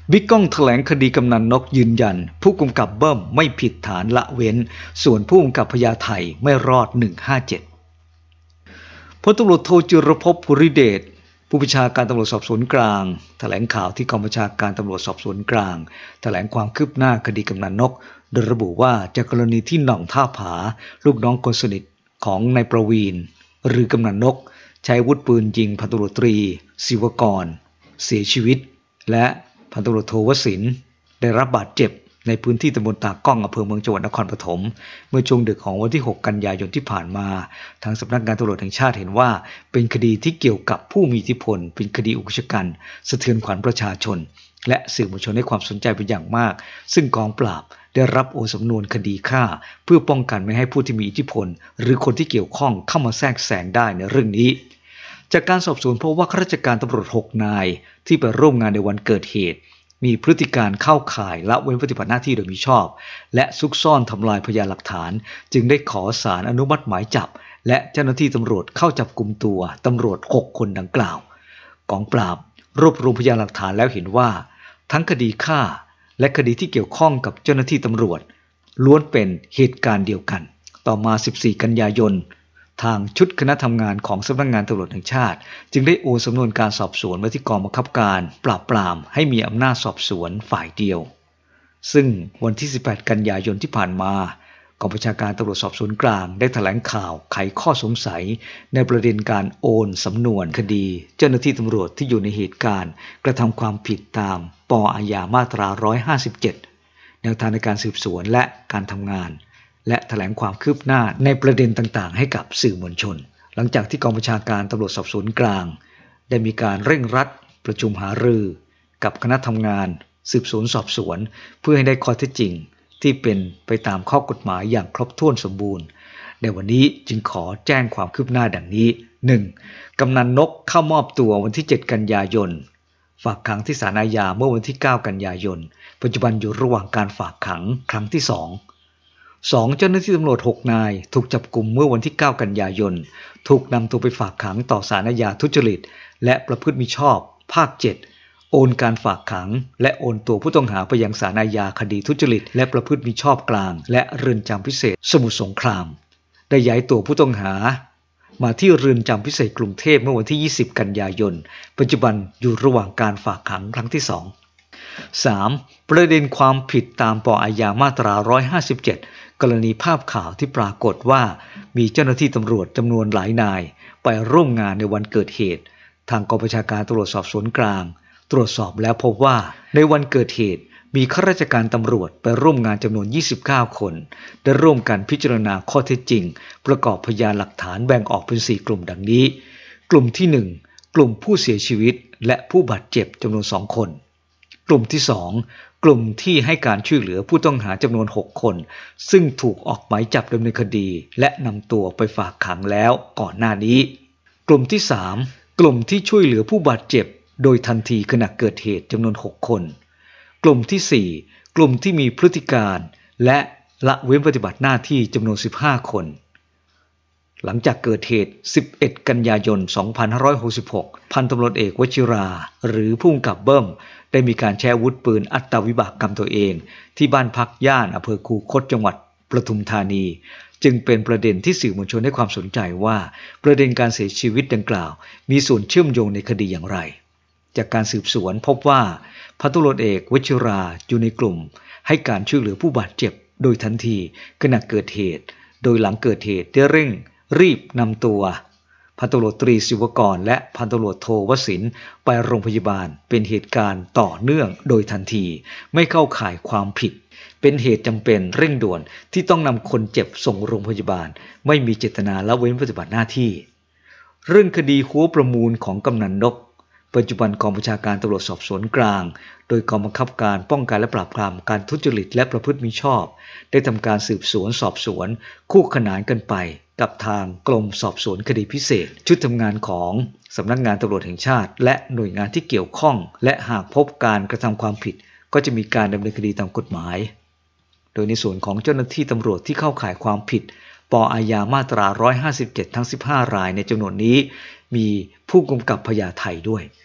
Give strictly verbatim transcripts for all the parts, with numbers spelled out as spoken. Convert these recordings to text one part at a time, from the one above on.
บิ๊กก้องแถลงคดีกำนันนกยืนยันผู้กำกับเบิ้มไม่ผิดฐานละเว้นส่วนผู้กำกับพญาไทไม่รอดหนึ่งห้าเจ็ดพลตำรวจโทจิรภพ ภูริเดชผู้บัญชาการตำรวจสอบสวนกลางแถลงข่าวที่กองบัญชาการตำรวจสอบสวนกลางแถลงความคืบหน้าคดีกำนันนกโดยระบุว่าจากกรณีที่หน่องท่าผาลูกน้องคนสนิทของนายประวีณหรือกำนันนกใช้อาวุธปืนยิงพันตำรวจตรีศิวกรเสียชีวิตและพันตำรวจโทวสินทร์ได้รับบาดเจ็บในพื้นที่ตำบลตากล้องอำเภอเมืองจังหวัดนครปฐมเมื่อช่วงดึกของวันที่หกกันยายนที่ผ่านมาทางสำนักงานตำรวจแห่งชาติเห็นว่าเป็นคดีที่เกี่ยวกับผู้มีอิทธิพลเป็นคดีอุกชะกันสะเทือนขวัญประชาชนและสื่อมวลชนให้ความสนใจเป็นอย่างมากซึ่งกองปราบได้รับโอนสำนวนคดีฆ่าเพื่อป้องกันไม่ให้ผู้ที่มีอิทธิพลหรือคนที่เกี่ยวข้องเข้ามาแทรกแซงได้ในเรื่องนี้จากการสอบสวนพบว่าข้าราชการตำรวจหกนายที่ไปร่วมงานในวันเกิดเหตุมีพฤติการเข้าข่ายละเว้นปฏิบัติหน้าที่โดยมิชอบและซุกซ่อนทำลายพยานหลักฐานจึงได้ขอศาลอนุมัติหมายจับและเจ้าหน้าที่ตำรวจเข้าจับกุมตัวตำรวจหกคนดังกล่าวกองปราบรวบรวมพยานหลักฐานแล้วเห็นว่าทั้งคดีฆ่าและคดีที่เกี่ยวข้องกับเจ้าหน้าที่ตำรวจล้วนเป็นเหตุการณ์เดียวกันต่อมาสิบสี่กันยายนทางชุดคณะทำงานของสำนักงานตำรวจแห่งชาติจึงได้โอนสำนวนการสอบสวนมาที่กองบังคับการปราบปรามให้มีอำนาจสอบสวนฝ่ายเดียวซึ่งวันที่สิบแปดกันยายนที่ผ่านมากองบัญชาการตำรวจสอบสวนกลางได้แถลงข่าวไขข้อสงสัยในประเด็นการโอนสำนวนคดีเจ้าหน้าที่ตำรวจที่อยู่ในเหตุการณ์กระทำความผิดตามป.อาญามาตราหนึ่งร้อยห้าสิบเจ็ดแนวทางในการสืบสวนและการทำงานและแถลงความคืบหน้าในประเด็นต่างๆให้กับสื่อมวลชนหลังจากที่กองบัญชาการตำรวจสอบสวนกลางได้มีการเร่งรัดประชุมหารือกับคณะทำงานสืบสวนสอบสวนเพื่อให้ได้ข้อเท็จจริงที่เป็นไปตามข้อกฎหมายอย่างครบถ้วนสมบูรณ์ในวันนี้จึงขอแจ้งความคืบหน้าดังนี้ หนึ่ง. กำนันนกเข้ามอบตัววันที่เจ็ดกันยายนฝากขังที่ศาลอาญาเมื่อวันที่เก้ากันยายนปัจจุบันอยู่ระหว่างการฝากขังครั้งที่สองสองเจ้าหน้าที่ตำรวจหกนายถูกจับกุมเมื่อวันที่เก้ากันยายนถูกนำตัวไปฝากขังต่อศาลอาญาทุจริตและประพฤติมิชอบภาคเจ็ดโอนการฝากขังและโอนตัวผู้ต้องหาไปยังศาลอาญาคดีทุจริตและประพฤติมิชอบกลางและเรือนจำพิเศษสมุทรสงครามได้ย้ายตัวผู้ต้องหามาที่เรือนจำพิเศษกรุงเทพเมื่อวันที่ยี่สิบกันยายนปัจจุบันอยู่ระหว่างการฝากขังครั้งที่สอง สาม. ประเด็นความผิดตามป.อาญามาตราหนึ่งร้อยห้าสิบเจ็ดกรณีภาพข่าวที่ปรากฏว่ามีเจ้าหน้าที่ตำรวจจำนวนหลายนายไปร่วมงานในวันเกิดเหตุทางกองบัญชาการตำรวจสอบสวนกลางตรวจสอบแล้วพบว่าในวันเกิดเหตุมีข้าราชการตำรวจไปร่วมงานจำนวนยี่สิบเก้าคนได้ร่วมกันพิจารณาข้อเท็จจริงประกอบพยานหลักฐานแบ่งออกเป็นสี่กลุ่มดังนี้กลุ่มที่หนึ่งกลุ่มผู้เสียชีวิตและผู้บาดเจ็บจำนวนสองคนกลุ่มที่สองกลุ่มที่ให้การช่วยเหลือผู้ต้องหาจำนวนหกคนซึ่งถูกออกหมายจับดำเนินคดีและนำตัวไปฝากขังแล้วก่อนหน้านี้กลุ่มที่สามกลุ่มที่ช่วยเหลือผู้บาดเจ็บโดยทันทีขณะเกิดเหตุจำนวนหกคนกลุ่มที่สี่กลุ่มที่มีพฤติการและละเว้นปฏิบัติหน้าที่จำนวนสิบห้าคนหลังจากเกิดเหตุสิบเอ็ดกันยายนสองพันห้าร้อยหกสิบหกพันตำรวจเอกวชิราหรือผู้กำกับเบิ้มได้มีการใช้อาวุธปืนอัตวิบากกรรมตัวเองที่บ้านพักย่านอำเภอคูคตจังหวัดปทุมธานีจึงเป็นประเด็นที่สื่อมวลชนให้ความสนใจว่าประเด็นการเสียชีวิตดังกล่าวมีส่วนเชื่อมโยงในคดีอย่างไรจากการสืบสวนพบว่าพันตำรวจเอกวชิราอยู่ในกลุ่มให้การช่วยเหลือผู้บาดเจ็บโดยทันทีขณะเกิดเหตุโดยหลังเกิดเหตุได้เร่งรีบนำตัวพันตำรวจตรีศิวกรและพันตำรวจโทวสินทร์ไปโรงพยาบาลเป็นเหตุการณ์ต่อเนื่องโดยทันทีไม่เข้าข่ายความผิดเป็นเหตุจำเป็นเร่งด่วนที่ต้องนำคนเจ็บส่งโรงพยาบาลไม่มีเจตนาละเว้นปฏิบัติหน้าที่เรื่องคดีหัวประมูลของกำนันนกปัจจุบันกองบัญชาการตำรวจสอบสวนกลางโดยกองบังคับการป้องกันและปราบปรามการทุจริตและประพฤติมิชอบได้ทำการสืบสวนสอบสวนคู่ขนานกันไปกับทางกรมสอบสวนคดีพิเศษชุดทำงานของสำนักงานตำรวจแห่งชาติและหน่วยงานที่เกี่ยวข้องและหากพบการกระทำความผิดก็จะมีการดำเนินคดีตามกฎหมายโดยในส่วนของเจ้าหน้าที่ตำรวจที่เข้าข่ายความผิดป.อาญามาตราหนึ่งร้อยห้าสิบเจ็ดทั้งสิบห้ารายในจำนวนนี้มีผู้กำกับพญาไทด้วย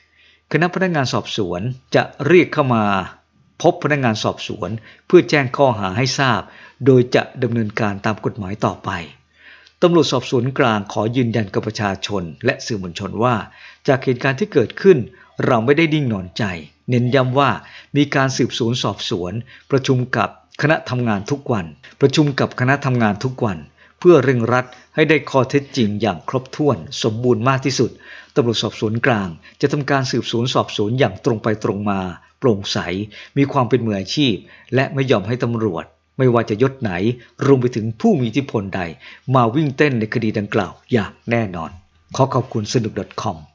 คณะพนักงานสอบสวนจะเรียกเข้ามาพบพนักงานสอบสวนเพื่อแจ้งข้อหาให้ทราบโดยจะดำเนินการตามกฎหมายต่อไปตำรวจสอบสวนกลางขอยืนยันกับประชาชนและสื่อมวลชนว่าจากเหตุการณ์ที่เกิดขึ้นเราไม่ได้นิ่งนอนใจเน้นย้ำว่ามีการสืบสวนสอบสวนประชุมกับคณะทำงานทุกวันประชุมกับคณะทำงานทุกวันเพื่อเร่งรัดให้ได้ข้อเท็จจริงอย่างครบถ้วนสมบูรณ์มากที่สุดตำรวจสอบสวนกลางจะทำการสืบสวนสอบสวนอย่างตรงไปตรงมาโปร่งใสมีความเป็นมืออาชีพและไม่ยอมให้ตำรวจไม่ว่าจะยศไหนรวมไปถึงผู้มีอิทธิพลใดมาวิ่งเต้นในคดีดังกล่าวอย่างแน่นอนขอขอบคุณสนุก .com